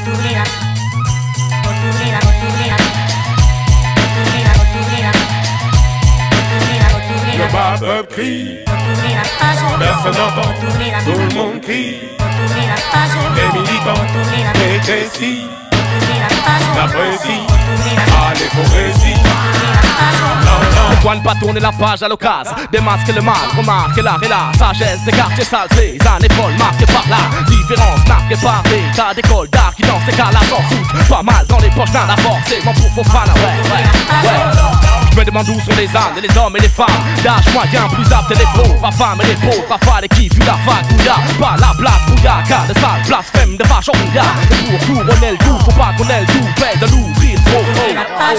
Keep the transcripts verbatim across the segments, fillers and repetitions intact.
Le bas-peuple crie, personne n'entend, tout le monde crie. Les militants rétrécis, n'apprécient, allez faut réussir. Pourquoi ne pas tourner la page à l'occasion? Démasquer le mal, remarquer l'art et la sagesse des quartiers sales, les années folles marquées par la différence, marquée par des tas d'écoles d'art qui dans ces cas-là s'en foutent pas mal dans les poches d'un apport, c'est mon pour faux fans, ouais, ouais, ouais. Je me demande où sont les ânes, et les hommes et les femmes d'âge moyen, plus aptes et les faux, pas femmes et les pauvres, pas fans et qui vu la vague où y'a pas la place où y'a qu'à de sales blasphèmes de vaches où y'a. Et pour couronner le tout, faut pas qu'on ait le tout, paye de l'ouvrir trop haut.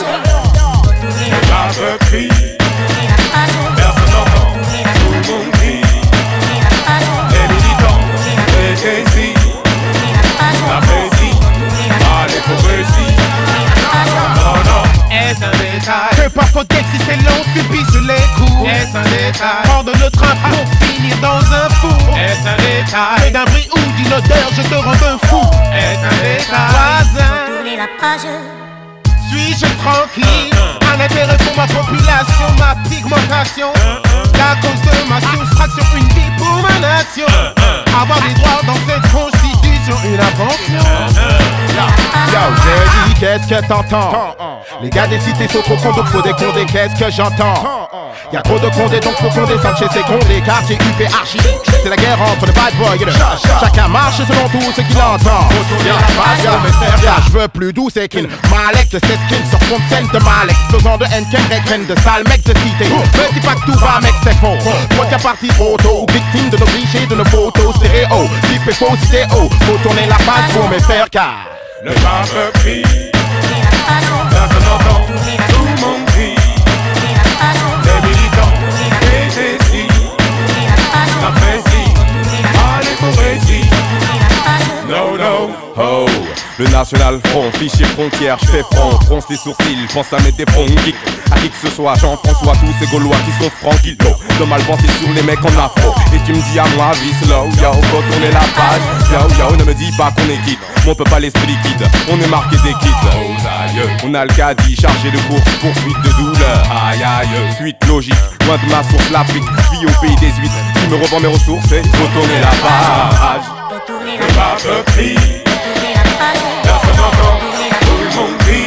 Le bas-peuple crie, personne n'entend, tout le monde crie. Les militants rétrécis, n'apprécient, allez faut réussir. Non, non, est-ce un détail? Que par faute d'exister l'on subisse les coups. Est-ce un détail? Prendre le train pour finir dans un four. Est-ce un détail? Mais d'un bruit ou d'une odeur je te rends un fou. Est-ce un détail? Voisin, Tourner la page. suis-je tranquille? Un intérêt pour ma population, ma pigmentation. La cause de ma soustraction, une vie pour ma nation. Avoir des droits dans cette constitution, une invention. Yo, j'ai dit, qu'est-ce que t'entends? Les gars des cités sont trop cons, donc faut des condés, qu'est-ce que j'entends? Y'a trop de condés, donc faut qu'on descende chez ces condés. Quartier U P archi, c'est la guerre entre les bad boys et le chat. Chacun marche selon tout ce qu'il entend. Je veux plus doux, c'est qu'une Malek de ses skins sur fond de scène de mal. Explosant de N K, reine de sale mec de cité. Petit pas que tout va, mec, c'est faux. Toi qui as parti auto, victime de nos clichés, de nos photos stéréo. Type et faux idéaux, faut tourner la page pour me faire car le bas-peuple crie, personne n'entend, tout le monde crie. Les militants rétrécis, n'apprécient, allez faut réussir. No, no, oh. Le National Front, fichier frontière, j'fais front, fronce les sourcils, pense à mettre des fronts geek. À qui que ce soit, Jean-François, tous ces Gaulois qui sont tranquilles. De mal penser sur les mecs en afro. Et tu me dis à moi, vie slow, yo, faut tourner la page. Yo, yo, ne me dis pas qu'on est quitte, on peut pas l'esprit liquide, on est marqué des kits. On a le caddie, chargé de course, poursuite de douleur. Aïe aïe, suite logique, loin de ma source l'Afrique. Vie au pays des huit, qui me revend mes ressources et faut tourner la page. Le bas-peuple crie, personne n'entend, tout le monde crie.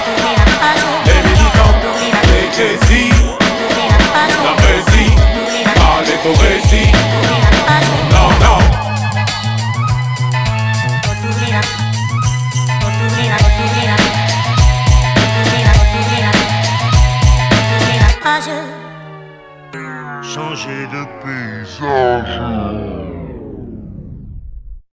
Les militants rétrécis, n'apprécient, allez faut réussir. Non, non. Changer de paysage.